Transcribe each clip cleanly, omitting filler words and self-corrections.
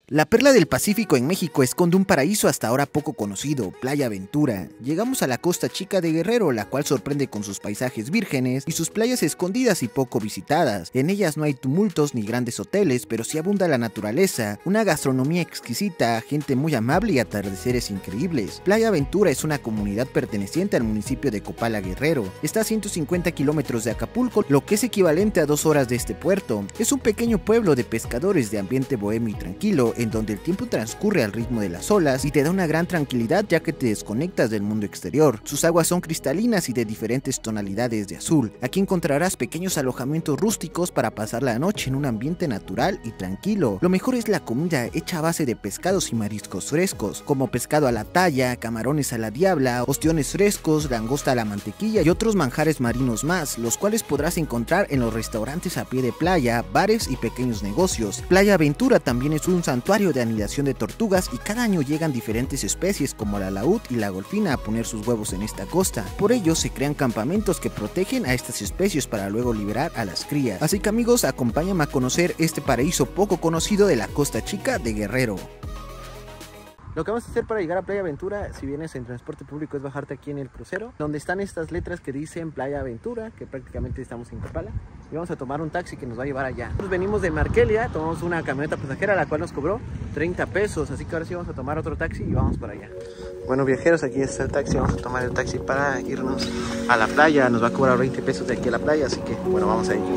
La perla del Pacífico en México esconde un paraíso hasta ahora poco conocido, Playa Ventura. Llegamos a la Costa Chica de Guerrero, la cual sorprende con sus paisajes vírgenes y sus playas escondidas y poco visitadas. En ellas no hay tumultos ni grandes hoteles, pero sí abunda la naturaleza, una gastronomía exquisita, gente muy amable y atardeceres increíbles. Playa Ventura es una comunidad perteneciente al municipio de Copala, Guerrero. Está a 150 kilómetros de Acapulco, lo que es equivalente a 2 horas de este puerto. Es un pequeño pueblo de pescadores de ambiente bohemio y tranquilo, en donde el tiempo transcurre al ritmo de las olas y te da una gran tranquilidad ya que te desconectas del mundo exterior. Sus aguas son cristalinas y de diferentes tonalidades de azul. Aquí encontrarás pequeños alojamientos rústicos para pasar la noche en un ambiente natural y tranquilo. Lo mejor es la comida hecha a base de pescados y mariscos frescos, como pescado a la talla, camarones a la diabla, ostiones frescos, langosta a la mantequilla y otros manjares marinos más, los cuales podrás encontrar en los restaurantes a pie de playa, bares y pequeños negocios. Playa Ventura también es un santuario de anidación de tortugas y cada año llegan diferentes especies como la laúd y la golfina a poner sus huevos en esta costa. Por ello se crean campamentos que protegen a estas especies para luego liberar a las crías. Así que amigos, acompáñame a conocer este paraíso poco conocido de la Costa Chica de Guerrero. Lo que vamos a hacer para llegar a Playa Ventura, si vienes en transporte público, es bajarte aquí en el crucero, donde están estas letras que dicen Playa Ventura, que prácticamente estamos en Copala, y vamos a tomar un taxi que nos va a llevar allá. Nosotros venimos de Markelia, tomamos una camioneta pasajera, la cual nos cobró 30 pesos, así que ahora sí vamos a tomar otro taxi y vamos para allá. Bueno viajeros, aquí está el taxi, vamos a tomar el taxi para irnos a la playa, nos va a cobrar 20 pesos de aquí a la playa, así que bueno, vamos a ir.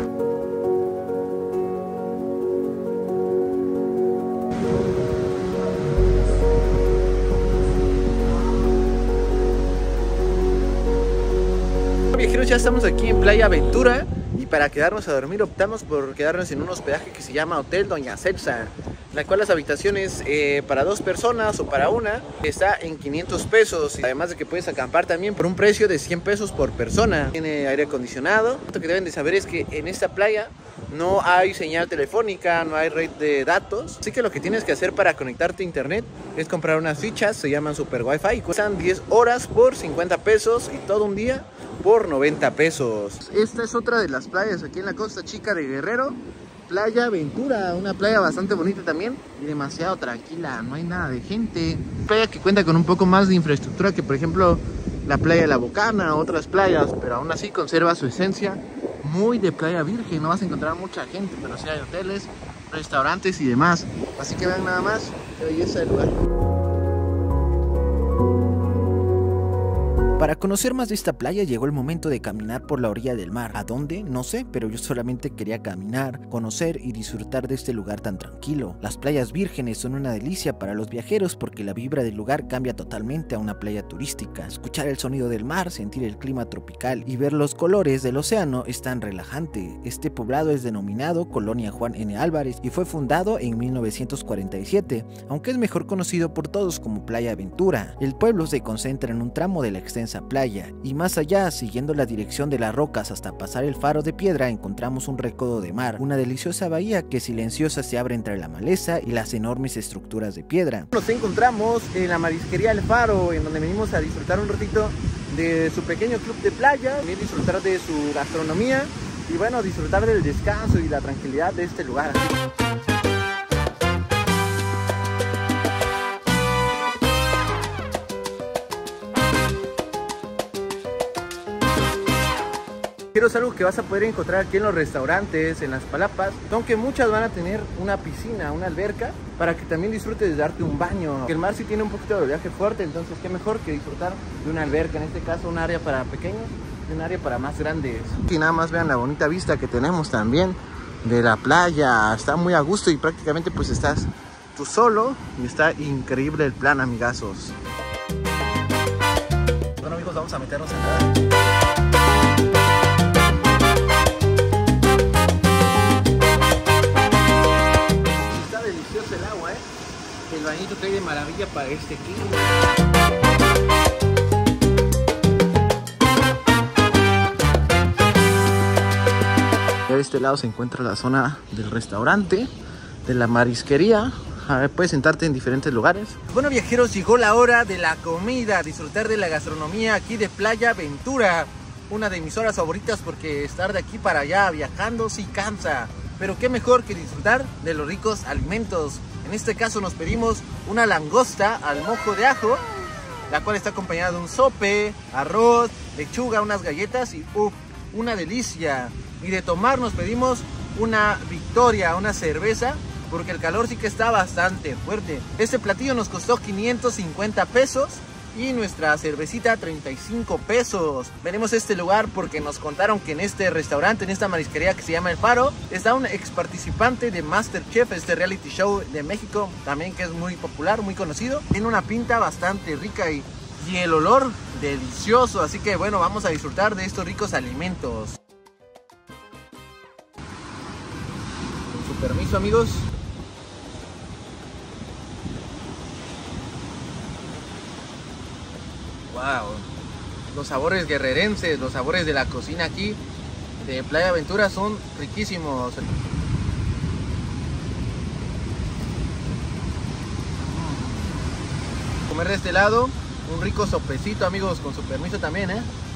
Viajeros, ya estamos aquí en Playa Ventura y para quedarnos a dormir optamos por quedarnos en un hospedaje que se llama Hotel Doña Celsa, la cual las habitaciones para 2 personas o para una está en 500 pesos, además de que puedes acampar también por un precio de 100 pesos por persona. Tiene aire acondicionado. Lo que deben de saber es que en esta playa no hay señal telefónica, no hay red de datos, así que lo que tienes que hacer para conectarte a internet es comprar unas fichas, se llaman Super Wi-Fi y cuestan 10 horas por 50 pesos y todo un día por 90 pesos. Esta es otra de las playas aquí en la Costa Chica de Guerrero, Playa Ventura, una playa bastante bonita también y demasiado tranquila, no hay nada de gente. Playa que cuenta con un poco más de infraestructura que por ejemplo la playa de La Bocana, otras playas, pero aún así conserva su esencia muy de playa virgen. No vas a encontrar mucha gente, pero sí hay hoteles, restaurantes y demás, así que vean nada más qué belleza del lugar. Para conocer más de esta playa llegó el momento de caminar por la orilla del mar. ¿A dónde? No sé, pero yo solamente quería caminar, conocer y disfrutar de este lugar tan tranquilo. Las playas vírgenes son una delicia para los viajeros porque la vibra del lugar cambia totalmente a una playa turística. Escuchar el sonido del mar, sentir el clima tropical y ver los colores del océano es tan relajante. Este poblado es denominado Colonia Juan N. Álvarez y fue fundado en 1947, aunque es mejor conocido por todos como Playa Ventura. El pueblo se concentra en un tramo de la extensa playa y más allá, siguiendo la dirección de las rocas hasta pasar el faro de piedra, encontramos un recodo de mar, una deliciosa bahía que silenciosa se abre entre la maleza y las enormes estructuras de piedra. Nos encontramos en la marisquería El Faro, en donde venimos a disfrutar un ratito de su pequeño club de playa, también disfrutar de su gastronomía y bueno, disfrutar del descanso y la tranquilidad de este lugar. Es algo que vas a poder encontrar aquí en los restaurantes, en las palapas, aunque muchas van a tener una piscina, una alberca, para que también disfrutes de darte un baño. El mar sí tiene un poquito de oleaje fuerte, entonces qué mejor que disfrutar de una alberca, en este caso un área para pequeños y un área para más grandes. Y nada más vean la bonita vista que tenemos también de la playa, está muy a gusto y prácticamente pues estás tú solo y está increíble el plan, amigazos. Bueno amigos, vamos a meternos en nada. El bañito cae de maravilla para este clima. De este lado se encuentra la zona del restaurante, de la marisquería. A ver, puedes sentarte en diferentes lugares. Bueno viajeros, llegó la hora de la comida, disfrutar de la gastronomía aquí de Playa Ventura. Una de mis horas favoritas porque estar de aquí para allá viajando sí cansa. Pero qué mejor que disfrutar de los ricos alimentos. En este caso nos pedimos una langosta al mojo de ajo, la cual está acompañada de un sope, arroz, lechuga, unas galletas y una delicia. Y de tomar nos pedimos una Victoria, una cerveza, porque el calor sí que está bastante fuerte. Este platillo nos costó 550 pesos y nuestra cervecita 35 pesos. Venimos a este lugar porque nos contaron que en este restaurante, en esta marisquería que se llama El Faro, está un ex participante de MasterChef, este reality show de México, también que es muy popular, muy conocido. Tiene una pinta bastante rica y el olor delicioso, así que bueno, vamos a disfrutar de estos ricos alimentos. Con su permiso, amigos. Wow, los sabores guerrerenses, los sabores de la cocina aquí de Playa Ventura son riquísimos. Comer de este lado, un rico sopecito, amigos, con su permiso también,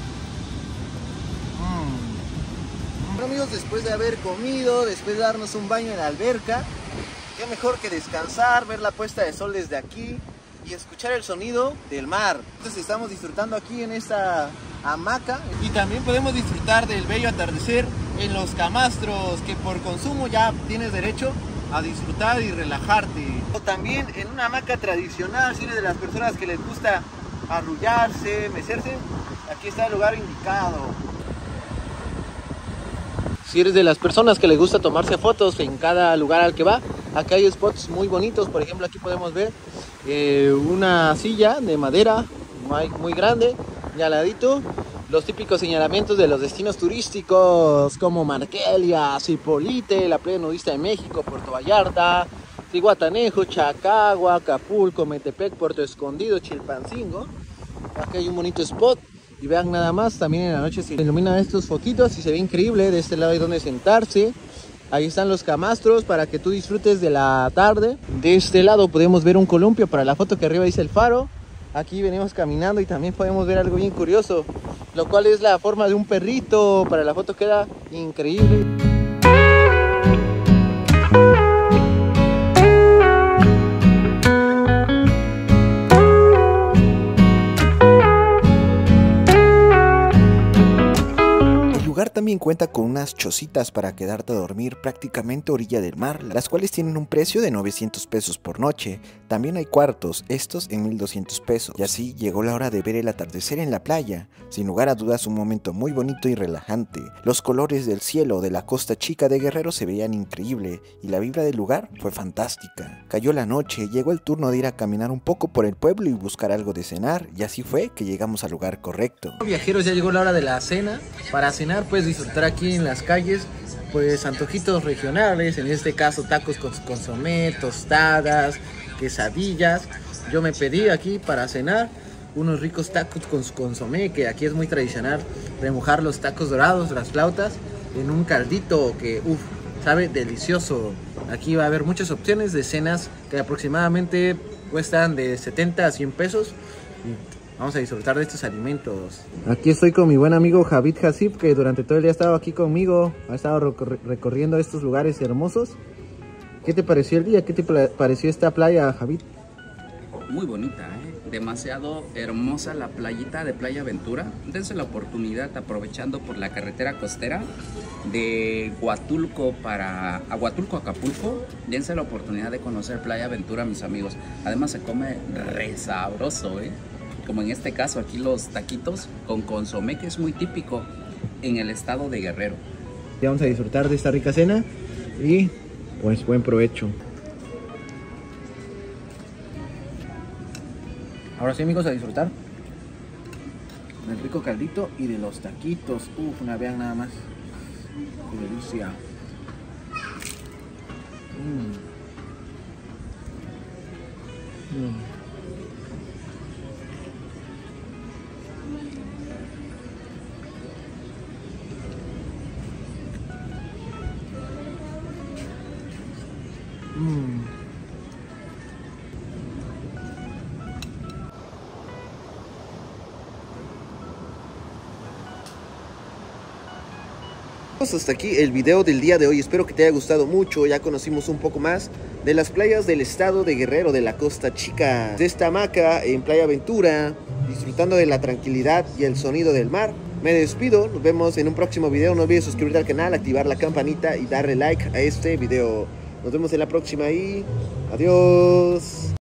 Bueno, amigos, después de haber comido, después de darnos un baño en la alberca, qué mejor que descansar, ver la puesta de sol desde aquí y escuchar el sonido del mar. Entonces estamos disfrutando aquí en esta hamaca y también podemos disfrutar del bello atardecer en los camastros, que por consumo ya tienes derecho a disfrutar y relajarte. O también en una hamaca tradicional, si eres de las personas que les gusta arrullarse, mecerse, aquí está el lugar indicado. Si eres de las personas que les gusta tomarse fotos en cada lugar al que va, acá hay spots muy bonitos. Por ejemplo, aquí podemos ver una silla de madera muy grande y al ladito los típicos señalamientos de los destinos turísticos como Marquelia, Zipolite, la playa nudista de México, Puerto Vallarta, Zihuatanejo, Chacagua, Acapulco, Metepec, Puerto Escondido, Chilpancingo. Acá hay un bonito spot. Y vean nada más, también en la noche se iluminan estos foquitos y se ve increíble. De este lado hay donde sentarse. Ahí están los camastros para que tú disfrutes de la tarde. De este lado podemos ver un columpio para la foto que arriba dice El Faro. Aquí venimos caminando y también podemos ver algo bien curioso, lo cual es la forma de un perrito. Para la foto queda increíble. También cuenta con unas chocitas para quedarte a dormir prácticamente a orilla del mar, las cuales tienen un precio de 900 pesos por noche. También hay cuartos, estos en 1200 pesos. Y así llegó la hora de ver el atardecer en la playa. Sin lugar a dudas un momento muy bonito y relajante. Los colores del cielo de la costa chica de Guerrero se veían increíble y la vibra del lugar fue fantástica. Cayó la noche, llegó el turno de ir a caminar un poco por el pueblo y buscar algo de cenar, y así fue que llegamos al lugar correcto. Viajeros, ya llegó la hora de la cena. Para cenar pues disfrutar aquí en las calles pues antojitos regionales, en este caso tacos con consomé, tostadas, quesadillas. Yo me pedí aquí para cenar unos ricos tacos con consomé, que aquí es muy tradicional remojar los tacos dorados, las flautas, en un caldito que sabe delicioso. Aquí va a haber muchas opciones de cenas que aproximadamente cuestan de 70 a 100 pesos. Vamos a disfrutar de estos alimentos. Aquí estoy con mi buen amigo Javid Hasib, que durante todo el día ha estado aquí conmigo. Ha estado recorriendo estos lugares hermosos. ¿Qué te pareció el día? ¿Qué te pareció esta playa, Javid? Muy bonita, demasiado hermosa la playita de Playa Ventura. Dense la oportunidad, aprovechando por la carretera costera de Huatulco a Acapulco. Dense la oportunidad de conocer Playa Ventura, mis amigos. Además se come re sabroso, como en este caso aquí los taquitos con consomé, que es muy típico en el estado de Guerrero. Ya vamos a disfrutar de esta rica cena y pues buen provecho. Ahora sí, amigos, a disfrutar del rico caldito y de los taquitos. Vean nada más, qué delicia. chicos, hasta aquí el video del día de hoy. Espero que te haya gustado mucho. Ya conocimos un poco más de las playas del estado de Guerrero, de la Costa Chica. De esta hamaca en Playa Ventura, disfrutando de la tranquilidad y el sonido del mar. Me despido, nos vemos en un próximo video. No olvides suscribirte al canal, activar la campanita y darle like a este video. Nos vemos en la próxima y adiós.